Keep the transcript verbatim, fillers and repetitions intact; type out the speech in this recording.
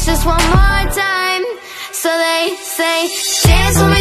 just one more time. So they say, dance with me.